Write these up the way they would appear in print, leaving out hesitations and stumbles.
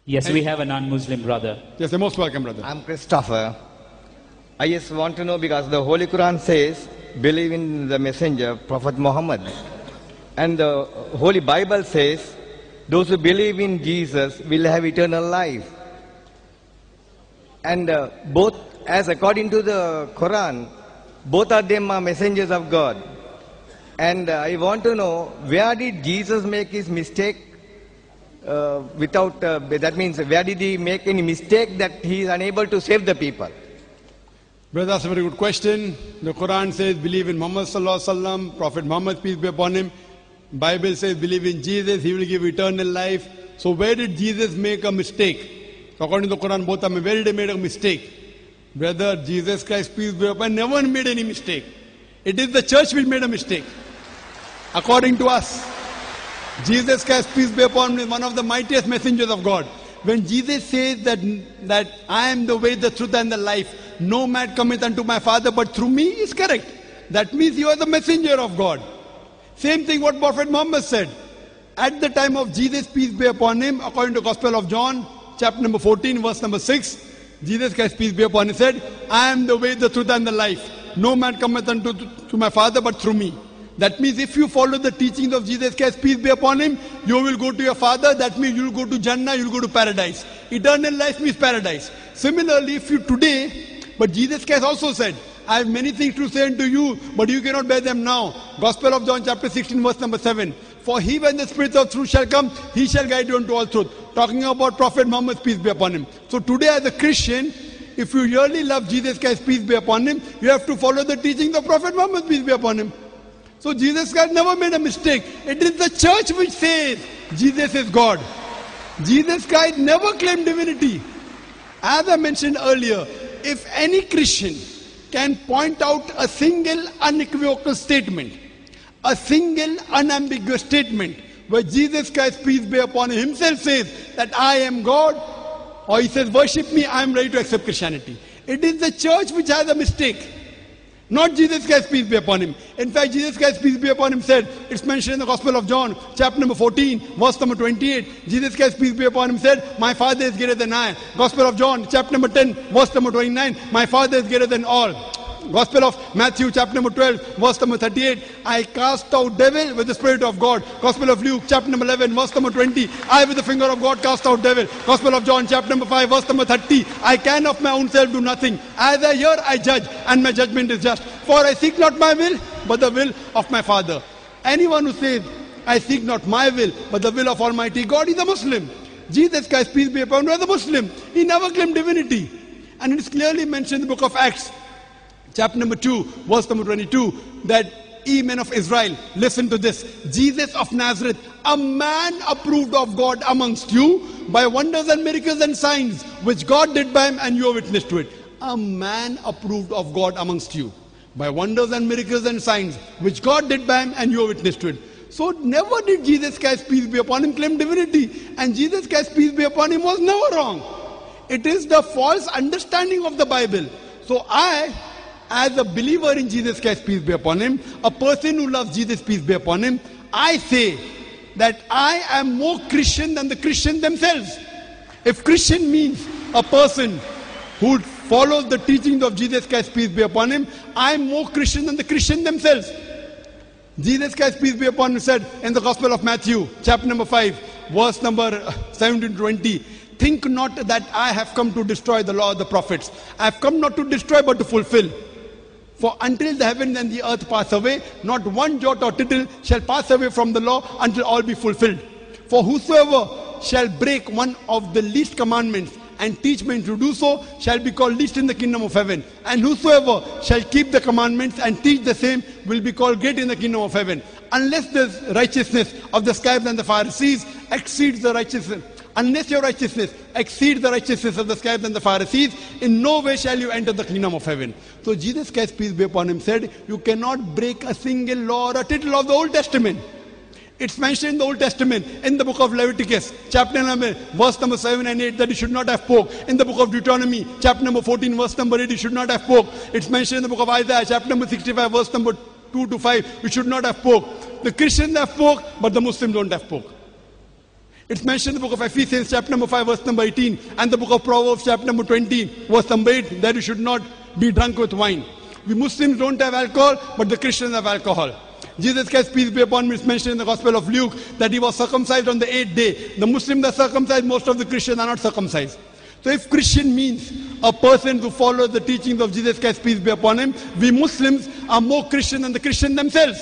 Yes, we have a non-Muslim brother. Yes, you're most welcome, brother. I'm Christopher. I just want to know because the Holy Quran says, believe in the messenger, Prophet Muhammad. And the Holy Bible says, those who believe in Jesus will have eternal life. And both, as according to the Quran, both of them are messengers of God. And I want to know, where did Jesus make his mistake? That means, where did he make any mistake that he is unable to save the people? Brother, that's a very good question. The Quran says, believe in Muhammad sallallahu alaihi wasallam, Prophet Muhammad, peace be upon him. Bible says, believe in Jesus, he will give eternal life. So where did Jesus make a mistake? According to the Quran, both of them, where did he make a mistake? Brother, Jesus Christ, peace be upon him, never made any mistake. It is the church which made a mistake. According to us, Jesus Christ, peace be upon him, is one of the mightiest messengers of God. When Jesus says that I am the way, the truth and the life, no man cometh unto my Father but through me, is correct. That means you are the messenger of God. Same thing what Prophet Muhammad said. At the time of Jesus, peace be upon him, according to Gospel of John, chapter number 14, verse number 6, Jesus Christ, peace be upon him, said, I am the way, the truth and the life. No man cometh unto to my Father but through me. That means if you follow the teachings of Jesus Christ, peace be upon him, you will go to your Father. That means you will go to Jannah, you will go to paradise. Eternal life means paradise. Similarly, if you today, but Jesus Christ also said, I have many things to say unto you, but you cannot bear them now. Gospel of John chapter 16, verse number 7. For he, when the Spirit of truth shall come, he shall guide you unto all truth. Talking about Prophet Muhammad, peace be upon him. So today as a Christian, if you really love Jesus Christ, peace be upon him, you have to follow the teachings of Prophet Muhammad, peace be upon him. So Jesus Christ never made a mistake. It is the church which says Jesus is God. Jesus Christ never claimed divinity. As I mentioned earlier, if any Christian can point out a single unequivocal statement, a single unambiguous statement, where Jesus Christ, peace be upon him, himself says that I am God, or he says worship me, I am ready to accept Christianity. It is the church which has a mistake. Not Jesus Christ, peace be upon him. In fact, Jesus Christ, peace be upon him, said, it's mentioned in the Gospel of John, chapter number 14, verse number 28. Jesus Christ, peace be upon him, said, my Father is greater than I. Gospel of John, chapter number 10, verse number 29. My Father is greater than all. Gospel of Matthew, chapter number 12, verse number 38. I cast out devil with the Spirit of God. Gospel of Luke, chapter number 11, verse number 20. I with the finger of God cast out devil. Gospel of John, chapter number 5, verse number 30. I can of my own self do nothing. As I hear, I judge, and my judgment is just. For I seek not my will, but the will of my Father. Anyone who says, I seek not my will, but the will of Almighty God, is a Muslim. Jesus Christ, peace be upon him, was a Muslim. He never claimed divinity. And it is clearly mentioned in the book of Acts, chapter number 2, verse number 22, that ye men of Israel, listen to this. Jesus of Nazareth, a man approved of God amongst you by wonders and miracles and signs, which God did by him, and you are witness to it. A man approved of God amongst you by wonders and miracles and signs, which God did by him, and you are witness to it. So never did Jesus Christ, peace be upon him, claim divinity. And Jesus Christ, peace be upon him, was never wrong. It is the false understanding of the Bible. So I, as a believer in Jesus Christ, peace be upon him, a person who loves Jesus, peace be upon him, I say that I am more Christian than the Christians themselves. If Christian means a person who follows the teachings of Jesus Christ, peace be upon him, I am more Christian than the Christians themselves. Jesus Christ, peace be upon him, said in the Gospel of Matthew, chapter number 5, verse number 17 to 20, think not that I have come to destroy the law of the prophets. I have come not to destroy but to fulfill. For until the heavens and the earth pass away, not one jot or tittle shall pass away from the law until all be fulfilled. For whosoever shall break one of the least commandments and teach men to do so shall be called least in the kingdom of heaven. And whosoever shall keep the commandments and teach the same will be called great in the kingdom of heaven. Unless the righteousness of the scribes and the Pharisees exceeds the righteousness, unless your righteousness exceeds the righteousness of the scribes and the Pharisees, in no way shall you enter the kingdom of heaven. So Jesus Christ, peace be upon him, said, you cannot break a single law or a tittle of the Old Testament. It's mentioned in the Old Testament, in the book of Leviticus, chapter number, verse number 7 and 8, that you should not have pork. In the book of Deuteronomy, chapter number 14, verse number 8, you should not have pork. It's mentioned in the book of Isaiah, chapter number 65, verse number 2 to 5, you should not have pork. The Christians have pork, but the Muslims don't have pork. It's mentioned in the book of Ephesians, chapter number 5, verse number 18, and the book of Proverbs, chapter number 20, verse number 8, that you should not be drunk with wine. We Muslims don't have alcohol, but the Christians have alcohol. Jesus Christ, peace be upon him, is mentioned in the Gospel of Luke that he was circumcised on the 8th day. The Muslims are circumcised, most of the Christians are not circumcised. So if Christian means a person who follows the teachings of Jesus Christ, peace be upon him, we Muslims are more Christian than the Christians themselves.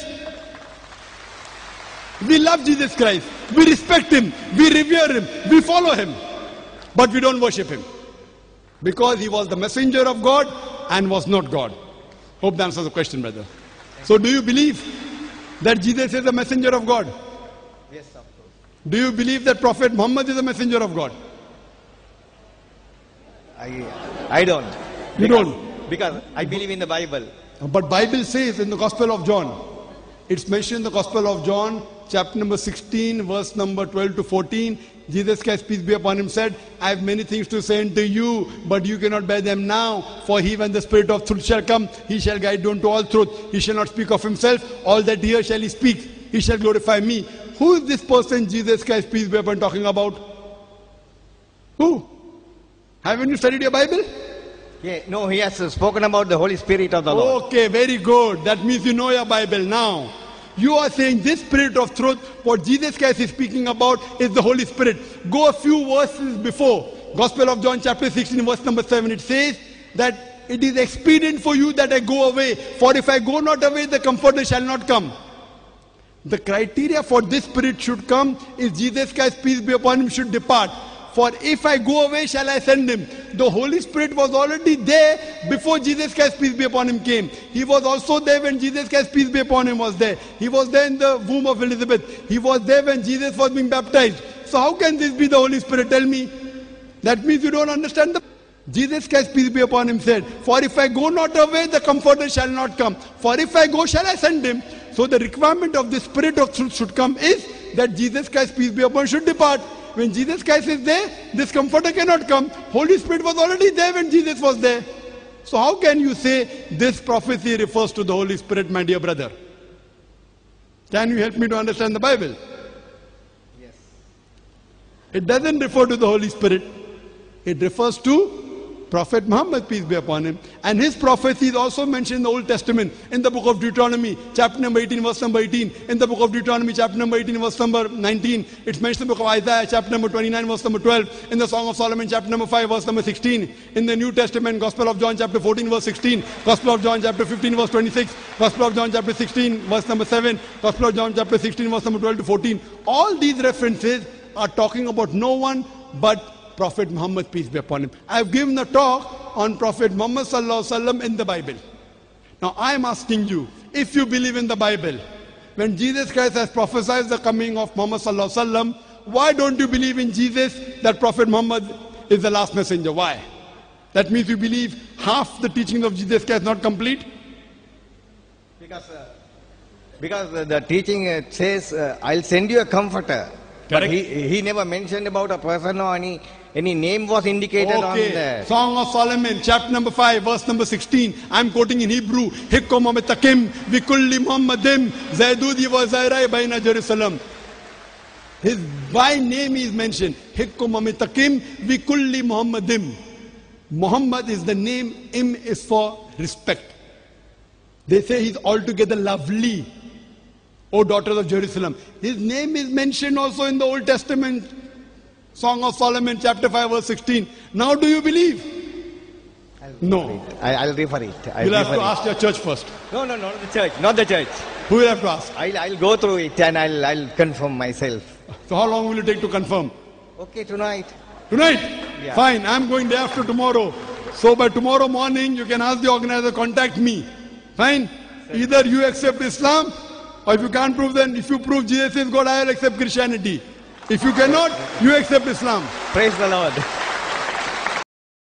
We love Jesus Christ, we respect him, we revere him, we follow him, but we don't worship him because he was the messenger of God and was not God. Hope that answers the question, brother. So do you believe that Jesus is a messenger of God? Yes, of course. Do you believe that Prophet Muhammad is a messenger of God? I don't. You don't? Because I believe in the Bible. But Bible says in the Gospel of John, it's mentioned in the Gospel of John, chapter number 16, verse number 12 to 14. Jesus Christ, peace be upon him, said, I have many things to say unto you, but you cannot bear them now. For he, when the Spirit of truth shall come, he shall guide you unto all truth. He shall not speak of himself. All that he hears shall he speak. He shall glorify me. Who is this person, Jesus Christ, peace be upon, talking about? Who? Haven't you studied your Bible? Yeah, no, he has spoken about the Holy Spirit of the Lord. Okay, very good. That means you know your Bible now. You are saying this Spirit of truth, what Jesus Christ is speaking about is the Holy Spirit. Go a few verses before. Gospel of John chapter 16 verse number 7. It says that it is expedient for you that I go away. For if I go not away, the Comforter shall not come. The criteria for this Spirit should come is Jesus Christ, peace be upon him, should depart. For if I go away, shall I send him? The Holy Spirit was already there before Jesus Christ, peace be upon him, came. He was also there when Jesus Christ, peace be upon him, was there. He was there in the womb of Elizabeth. He was there when Jesus was being baptized. So how can this be the Holy Spirit? Tell me. That means you don't understand the... Jesus Christ, peace be upon him, said, for if I go not away, the Comforter shall not come. For if I go, shall I send him? So the requirement of the Spirit of truth should come is that Jesus Christ, peace be upon him, should depart. When Jesus Christ is there, this Comforter cannot come. Holy Spirit was already there when Jesus was there. So how can you say this prophecy refers to the Holy Spirit, my dear brother? Can you help me to understand the Bible? Yes. It doesn't refer to the Holy Spirit. It refers to Prophet Muhammad, peace be upon him. And his prophecy is also mentioned in the Old Testament, in the book of Deuteronomy, chapter number 18, verse number 18. In the book of Deuteronomy, chapter number 18, verse number 19. It's mentioned in the book of Isaiah, chapter number 29, verse number 12. In the Song of Solomon, chapter number 5, verse number 16. In the New Testament, Gospel of John, chapter 14, verse 16. Gospel of John, chapter 15, verse 26. Gospel of John, chapter 16, verse number 7. Gospel of John, chapter 16, verse number 12 to 14. All these references are talking about no one but Prophet Muhammad, peace be upon him. I have given a talk on Prophet Muhammad sallallahu alaihi wasallam in the Bible. Now I am asking you, if you believe in the Bible, when Jesus Christ has prophesied the coming of Muhammad sallallahu alaihi wasallam, why don't you believe in Jesus, that Prophet Muhammad is the last messenger? Why? That means you believe half the teaching of Jesus Christ not complete? Because the teaching says, I'll send you a comforter. But he never mentioned about a person or any name was indicated on the... Song of Solomon, chapter number 5, verse number 16. I'm quoting in Hebrew. Hikkum amitakim vikulli Muhammadim zaydudi wa zairai baina Jerusalem. His by name is mentioned. Hikkum amitakim vikulli Muhammadim. Muhammad is the name. Im is for respect. They say he's altogether lovely, O daughters of Jerusalem. His name is mentioned also in the Old Testament, Song of Solomon, chapter 5, verse 16. Now do you believe? No. I'll refer it. You'll have to ask your church first. No, not the church. Not the church. Who will have to ask? I'll go through it and I'll confirm myself. So how long will it take to confirm? Okay, tonight. Tonight? Yeah. Fine, I'm going day after tomorrow. So by tomorrow morning, you can ask the organizer, contact me. Fine? Either you accept Islam, or if you can't prove, then if you prove Jesus is God, I will accept Christianity. If you cannot, you accept Islam. Praise the Lord.